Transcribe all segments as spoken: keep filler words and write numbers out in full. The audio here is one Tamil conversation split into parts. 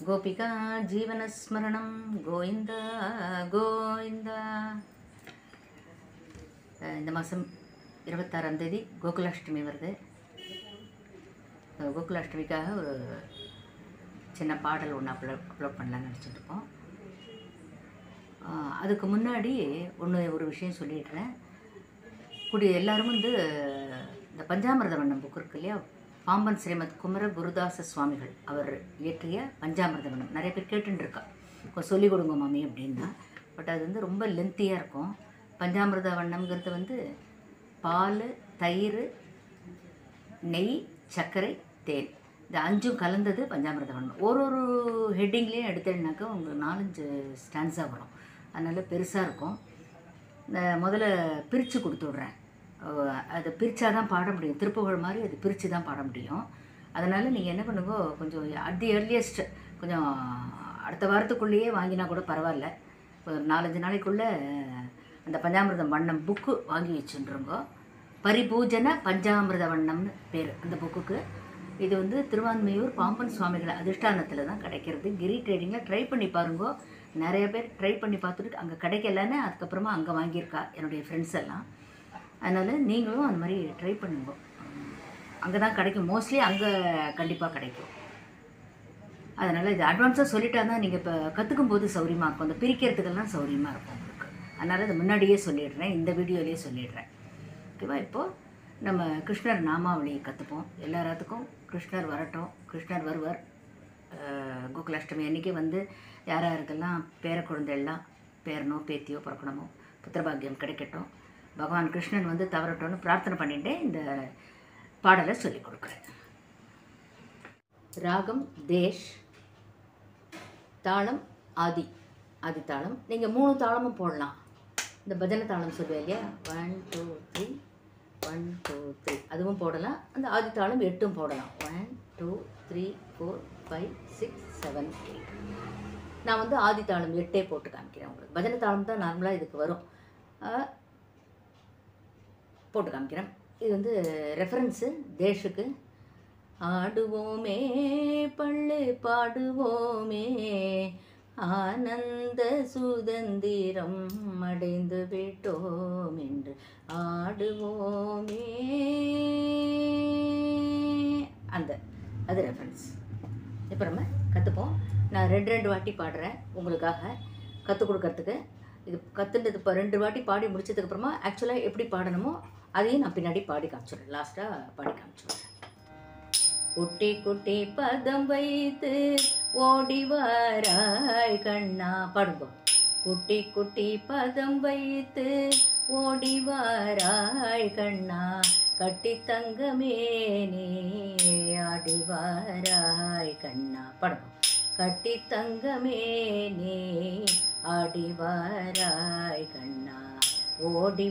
गोपिका जीवनस्मरणं गोविंद गोविंद. இந்த மாதம் இருபத்தாறாம் தேதி கோகுலாஷ்டமி வருது. கோகுலாஷ்டமிக்காக ஒரு சின்ன பாடல் ஒன்று அப்லோட் அப்லோட் பண்ணலான்னு நினச்சிட்ருக்கோம். அதுக்கு முன்னாடி ஒன்று ஒரு விஷயம் சொல்லிடுறேன். கூடிய எல்லோரும் வந்து இந்த பஞ்சாமிர்த வண்ணம் புக் இருக்கு இல்லையா, பாம்பன் ஸ்ரீமத் குமர குருதாச சுவாமிகள் அவர் இயற்றிய பஞ்சாமிர்த வண்ணம் நிறைய பேர் கேட்டுருக்கா, கொஞ்சம் சொல்லிக் கொடுங்க மாமி அப்படின்னா. பட் அது வந்து ரொம்ப லென்த்தியாக இருக்கும். பஞ்சாமிர்த வண்ணம்ங்கிறது வந்து பால், தயிர், நெய், சர்க்கரை, தேன், இந்த அஞ்சும் கலந்தது பஞ்சாமிர்த வண்ணம். ஒரு ஒரு ஹெட்டிங்லேயும் எடுத்தேன்னாக்கா உங்களுக்கு நாலஞ்சு ஸ்டான்ஸாக வரும். அதனால் பெருசாக இருக்கும். முதல்ல பிரித்து கொடுத்து விட்றேன். அதை பிரித்தா தான் பாட முடியும். திருப்புகழ் மாதிரி அது பிரித்து தான் பாட முடியும். அதனால் நீங்கள் என்ன பண்ணுங்க, கொஞ்சம் அட் தி ஏர்லியஸ்ட் கொஞ்சம் அடுத்த வாரத்துக்குள்ளேயே வாங்கினா கூட பரவாயில்ல. ஒரு நாலஞ்சு நாளைக்குள்ளே அந்த பஞ்சாமிர்த வண்ணம் புக்கு வாங்கி வச்சுருங்க. பரிபூஜன பஞ்சாமிர்த வண்ணம்னு பேர் அந்த புக்குக்கு. இது வந்து திருவான்மையூர் பாம்பன் சுவாமிகள் அதிஷ்டானத்தில் தான் கிடைக்கிறது. கிரி ட்ரேடிங்கில் ட்ரை பண்ணி பாருங்கோ. நிறைய பேர் ட்ரை பண்ணி பார்த்துட்டு அங்கே கிடைக்கலன்னு அதுக்கப்புறமா அங்கே வாங்கியிருக்கா என்னுடைய ஃப்ரெண்ட்ஸ் எல்லாம். அதனால் நீங்களும் அந்த மாதிரி ட்ரை பண்ணுங்க. அங்கே தான் கிடைக்கும், மோஸ்ட்லி அங்கே கண்டிப்பாக கிடைக்கும். அதனால் இது அட்வான்ஸாக சொல்லிட்டா தான் நீங்கள் இப்போ கற்றுக்கும் போது சௌரியமாக இருக்கும், அந்த பிரிக்கிறதுக்கெல்லாம் சௌரியமாக இருக்கும் உங்களுக்கு. அதனால் அதை முன்னாடியே சொல்லிடுறேன், இந்த வீடியோலேயே சொல்லிடுறேன். ஓகேவா? இப்போது நம்ம கிருஷ்ணர் நாமாவளி கற்றுப்போம். எல்லாத்துக்கும் கிருஷ்ணர் வரட்டும், கிருஷ்ணர் வருவார். கோகுலாஷ்டமி அன்றைக்கி வந்து யார் யாருக்கெல்லாம் பேர குழந்தையெல்லாம் பேரனோ பேத்தியோ பிறக்கணுமோ புத்திரபாகியம் கிடைக்கட்டும், பகவான் கிருஷ்ணன் வந்து தவறட்டோன்னு பிரார்த்தனை பண்ணிட்டு இந்த பாடலை சொல்லிக் கொடுக்குறேன். ராகம் தேஷ், தாளம் ஆதி ஆதி தாளம். நீங்கள் மூணு தாளமும் போடலாம். இந்த பஜனை தாளம் சொல்லுவேன் இல்லையா, one two three one two three அதுவும் போடலாம். அந்த ஆதி தாளம் எட்டும் போடலாம். One two three four five six seven eight. நான் வந்து ஆதி தாளம் எட்டே போட்டு காமிக்கிறேன் உங்களுக்கு. பஜனை தாளம் தான் நார்மலாக இதுக்கு வரும், போட்டு காமிக்கிறேன். இது வந்து ரெஃபரன்ஸு தேஷுக்கு. ஆடுவோமே பள்ளு பாடுவோமே, ஆனந்த சுதந்திரம் அடைந்து விட்டோம் என்று ஆடுவோமே, அந்த அது ரெஃபரன்ஸ். இப்போ நம்ம கற்றுப்போம். நான் ரெண்டு ரெண்டு வாட்டி பாடுறேன் உங்களுக்காக கற்றுக் கொடுக்கறதுக்கு. இது கற்றுன்றது இப்போ ரெண்டு வாட்டி பாடி முடிச்சதுக்கப்புறமா ஆக்சுவலாக எப்படி பாடணுமோ அதையும் நான் பின்னாடி பாடி காமிச்சுடுறேன், லாஸ்ட்டாக பாடி காமிச்சுடுறேன். குட்டி குட்டி பதம் வைத்து ஓடி வாராய் கண்ணா, பாடுங்க. குட்டி குட்டி பதம் வைத்து ஓடி வாராய் கண்ணா, கட்டி தங்கமே நீ ஆடி வாராய் கண்ணா, பாடுங்க. கட்டி தங்கமே நீ ஆடி வாராய் கண்ணா, ஓடி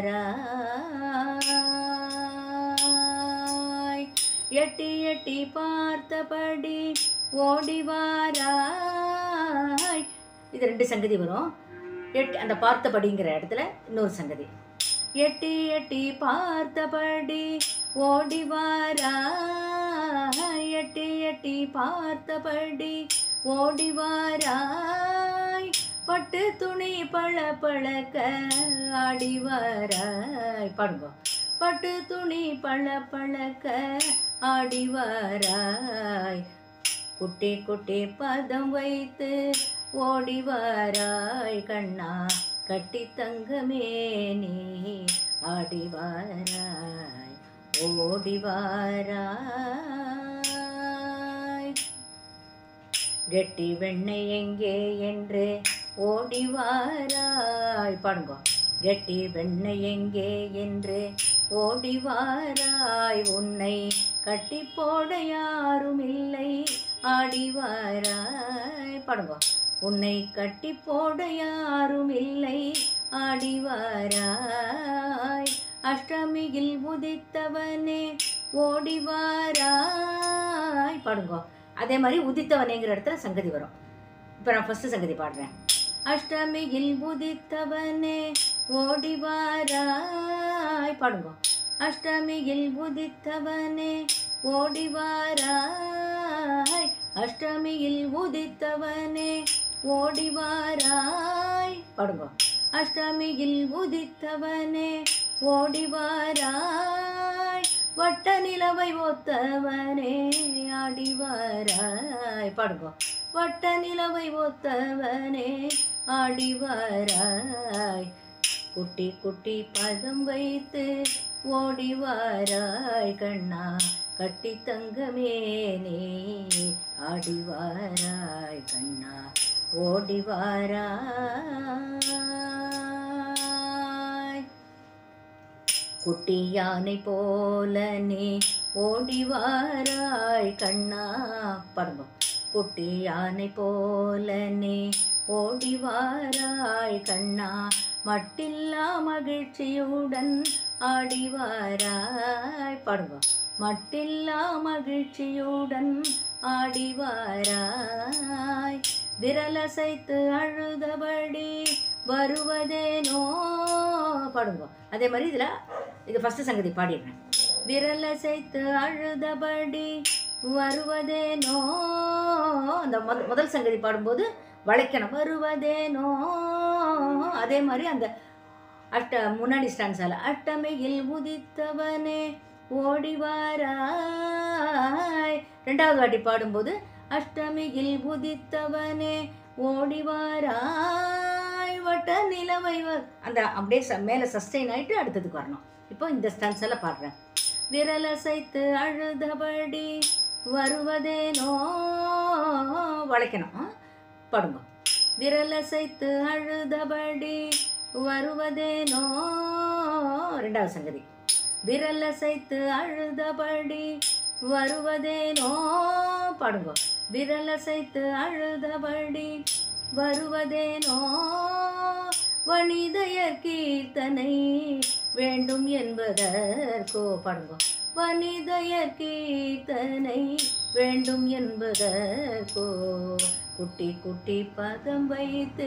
வாராய், எட்டி எட்டி பார்த்தபடி ஓடி வாராய். இது ரெண்டு சங்கதி வரும். எட்டி அந்த பார்த்தபடிங்கிற இடத்துல இன்னொரு சங்கதி. எட்டி எட்டி பார்த்தபடி ஓடி வாராய், எட்டி எட்டி பார்த்தபடி ஓடி வாராய், பட்டு துணி பழ பழக்க ஆடி வாராய், பாடுங்க. பட்டு துணி பழ பழக்க ஆடி வாராய், குட்டி குட்டி பதம் வைத்து ஓடி வாராய் கண்ணா, கட்டி தங்கமே நீ ஆடி வாராய், ஓடி வாராய். கெட்டி வெண்ணெய் எங்கே என்று ஓடி வாராய், பாடுங்க. கெட்டி வெண்ணெய் எங்கே என்று ஓடி வாராய், உன்னை கட்டி போட யாரும் இல்லை ஆடி வாராய், பாடுங்க. உன்னை கட்டி போட யாரும் இல்லை ஆடி வாராய், அஷ்டமியில் உதித்தவனே ஓடி வாராய், பாடுங்க. அதே மாதிரி உதித்தவனேங்கிற இடத்துல சங்கதி வரும். இப்போ நான் ஃபஸ்ட்டு சங்கதி பாடுறேன். அஷ்டமியில் உதித்தவனே ஓடி வாராய், பாடுங்க. அஷ்டமியில் உதித்தவனே ஓடி வாராய், அஷ்டமியில் உதித்தவனே ஓடிவாராய். பாடுங்க. அஷ்டமியில் உதித்தவனே ஓடிவாராய், வட்ட நிலவை ஒத்தவனே ஆடிவாராய். பாடுங்க. வட்ட நிலவை ஒத்தவனே ஆடிவாராய், குட்டி குட்டி பதம் வைத்து ஓடிவாராய் கண்ணா கட்டி தங்கமேனே ஆடிவாராய் கண்ணா ஓடிவாராய். குட்டி யானை போல நீ ஓடிவாராய் கண்ணா. பாடுங்க. குட்டி யானை போல நீ ஓடிவாராய் கண்ணா, மட்டில்லா மகிழ்ச்சியுடன் ஆடிவாராய். பாடுங்க. மட்டில்லா மகிழ்ச்சியுடன் ஆடிவாராய், விரலசைத்து அழுதபடி வருவதேனோ. பாடுங்க. அதே மாதிரி இதுல இது ஃபர்ஸ்ட் சங்கதி பாடிடுறேன். விரலசைத்து அழுதபடி வருவதேனோ. அந்த முதல் சங்கதி பாடும்போது வளைக்கணும், வருவதேனோ. அதே மாதிரி அந்த அஷ்ட முன்னாடி ஸ்டான்ஸால அஷ்டமியில் உதித்தவனே ஓடிவாராய். ரெண்டாவது வாட்டி பாடும்போது அஷ்டமியில் உதித்தவனே ஓடிவாராய், வட்ட நிலவை அந்த அப்படியே மேலே சஸ்டெயின் ஆகிட்டு அடுத்ததுக்கு வரணும். இப்போ இந்த ஸ்டான்ஸால பாடுறேன். விரலசைத்து அழுதபடி வருவதேனோ. வளைக்கணும். பாடுங்க. விரலசைத்து அழுதபடி வருவதேனோ. ரெண்டாவது சங்கதி. விரலசைத்து அழுதபடி வருவதேனோ. பாடுங்க. விரலசைத்து அழுதபடி வருவதேனோ, வனிதையர் கீர்த்தனை வேண்டும் என்பதற்கோ. பாடுங்க. வனிதையர் கீர்த்தனை வேண்டும் என்பதற்கோ, குட்டி குட்டி பதம் வைத்து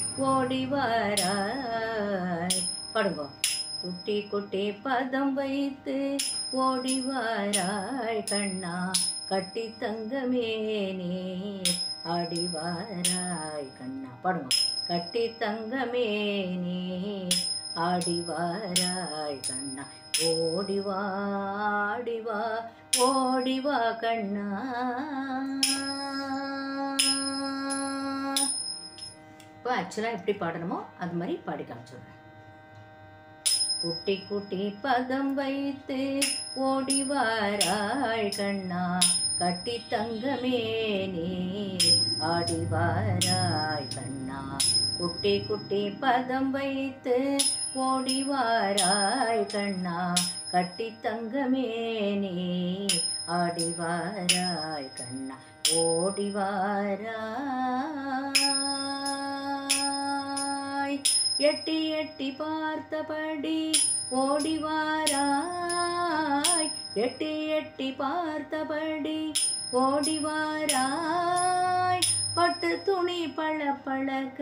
ஓடிவாராய். பாடுங்க. குட்டி குட்டி பதம் வைத்து ஓடிவாராய் கண்ணா கட்டி தங்கமேனே ஆடிவாராய் கண்ணா. பாடுங்க. கட்டி தங்கமேனே ஆடிவாராய் கண்ணா ஓடிவா ஆடிவா ஓடிவா கண்ணா. இப்போ ஆக்சுவலாக எப்படி பாடணுமோ அது மாதிரி பாடி காமிச்சுடுறேன். குட்டி குட்டி பதம் வைத்து ஓடிவாராய் கண்ணா கட்டி தங்கமேனே ஆடிவாராய் கண்ணா. குட்டி குட்டி பதம் வைத்து ஓடிவாராய் கண்ணா கட்டி தங்கமேனே ஆடிவாராய் கண்ணா ஓடிவாராய். எட்டி எட்டி பார்த்தபடி ஓடிவாராய், எட்டி எட்டி பார்த்தபடி ஓடிவாராய், பட்டு துணி பழ பழக்க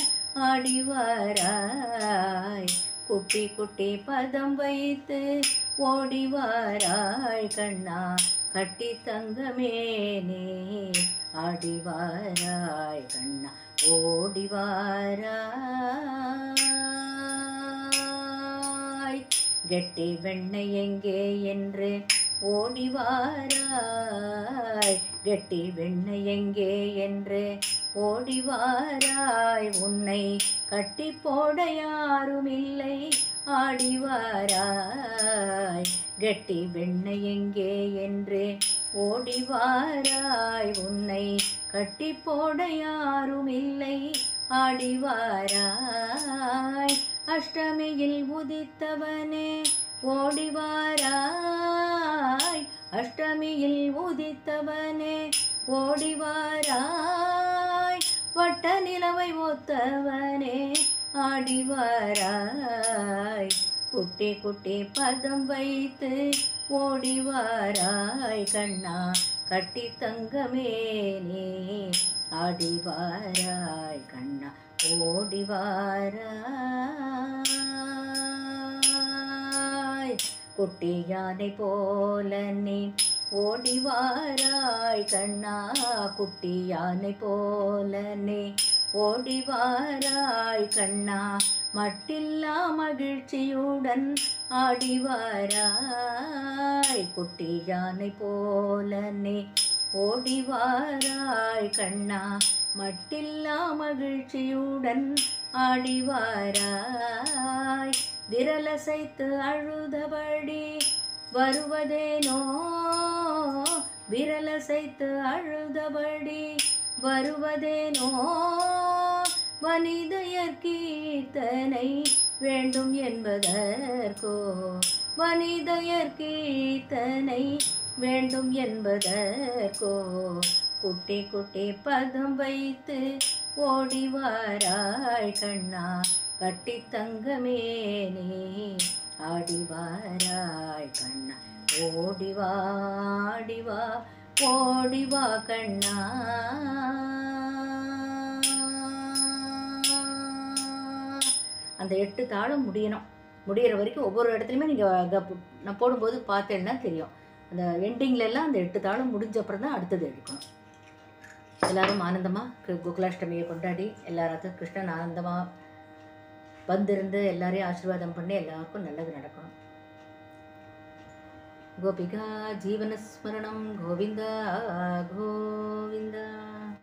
ஆடிவாராய், குட்டி குட்டி பதம் வைத்து ஓடிவாராய் கண்ணா கட்டி தங்கமேனே ஆடிவாராய் கண்ணா ஓடிவாராய். கெட்டி வெண்ணெய் எங்கே என்று ஓடிவாராய், கெட்டி வெண்ணெய் எங்கே என்று ஓடிவாராய், உன்னை கட்டி போட யாரும் இல்லை ஆடிவாராய், கெட்டி வெண்ணெய் எங்கே என்று ஓடிவாராய், உன்னை கட்டி போட யாரும் இல்லை ஆடிவாராய், அஷ்டமியில் உதித்தவனே ஓடிவாராய், அஷ்டமியில் உதித்தவனே ஓடிவாராய், வட்ட நிலவை ஒத்தவனே ஆடிவாராய், குட்டி குட்டி பதம் வைத்து ஓடிவாராய் கண்ணா கட்டி தங்கமேனே ஆடிவாராய் கண்ணா ஓடிவாராய். குட்டி யானை போல நீ ஓடிவாராய் கண்ணா குட்டி யானை போலனே ஓடிவாராய் கண்ணா மட்டில்லா மகிழ்ச்சியுடன் ஆடிவாராய் குட்டி யானை போலனே ஓடிவாராய் கண்ணா மட்டில்லா மகிழ்ச்சியுடன் ஆடிவாராய் விரலசைத்து அழுதபடி வருவதேனோ விரலசைத்து அழுதபடி வருவதேனோ வனிதையர் கீர்த்தனை வேண்டும் என்பதற்கோ வனிதையர் கீர்த்தனை வேண்டும் என்பதற்கோ குட்டி குட்டி பதம் வைத்து ஓடிவாராய் கண்ணா கட்டி தங்கமேனே ஆடிவாராய் கண்ணா ஓடிவா ஆடிவா ஓடிவா கண்ணா. அந்த எட்டு தாளம் முடியணும். முடிகிற வரைக்கும் ஒவ்வொரு இடத்துலையுமே நீங்கள் நான் போடும்போது பார்த்தேன்னா தெரியும். அந்த எண்டிங்லெல்லாம் அந்த எட்டு தாளம் முடிஞ்ச அப்புறம் தான் அடுத்தது எடுக்கணும். எல்லோரும் ஆனந்தமாக கோகுலாஷ்டமியை கொண்டாடி எல்லாராத்தும் கிருஷ்ணன் ஆனந்தமாக வந்திருந்து எல்லாரையும் ஆசீர்வாதம் பண்ணி எல்லாருக்கும் நல்லது நடக்கணும். கோபிகா ஜீவனஸ்மரணம் கோவிந்தா கோவிந்தா.